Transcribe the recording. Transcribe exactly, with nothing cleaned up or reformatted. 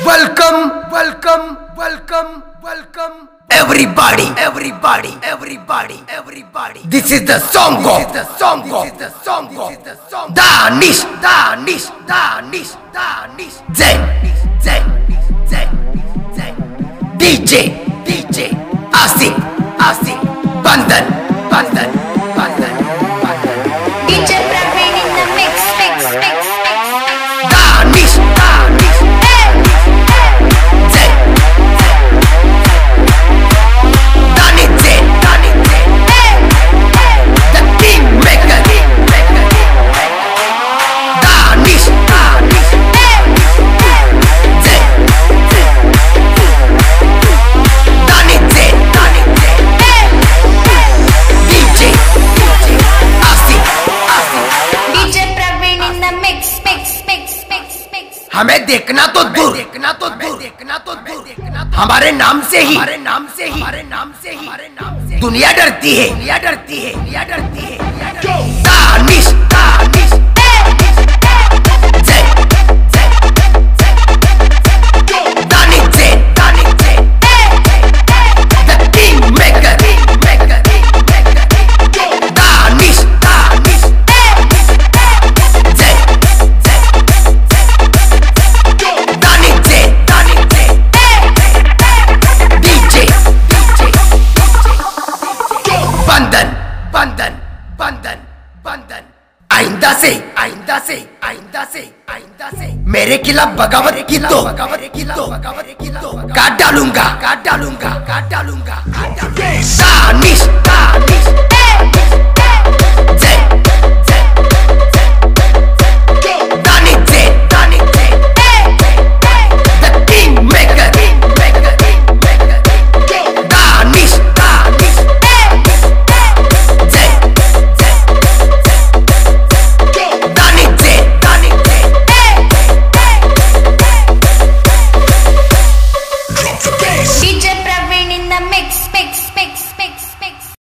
welcome, welcome, welcome, welcome. Everybody, everybody, everybody, everybody. This is the song of the song of the song of the song. Danish, Danish, Danish, Danish. Zen, Zen, Zen, Zen. D J, D J. Asik, Asik. Bandan, Bandan, Bandan, Bandan. D J Praveen in the mix, mix, mix, mix. Danish, Danish. Zen, Danish, Zen, Danish, Zen. The king maker, king maker, king maker. Danish, Danish. Zen, Danish, Zen, Danish, Zen. D J, D J. Asik, Asik. D J Praveen in the mix, mix, mix, mix, mix. हमें देखना तो दूर, देखना तो दूर, देखना तो दूर, देखना तो हमारे नाम से ही, हमारे नाम से ही, हमारे नाम से ही, हमारे नाम से दुनिया डरती है, दुनिया डरती है, दुनिया डरती है, दुनिया डरती है। दानिश, दानिश, ज़े, ज़े, दानिश, ज़े, दानिश, ज़े, the king maker, king maker, king maker, Danish, Danish, ज़े, ज़े, दानिश, ज़े, दानिश, ज़े, D J, D J, बंधन, बंधन, बंधन, बंधन। आइंदा से, आइंदा से, आइंदा से, आइंदा से मेरे खिलाफ बगावत की तो, बगावत की तो, बगावत की तो काट डालूंगा, काट डालूंगा, काट डालूंगा, काट डालूंगा। दानिश, दानिश।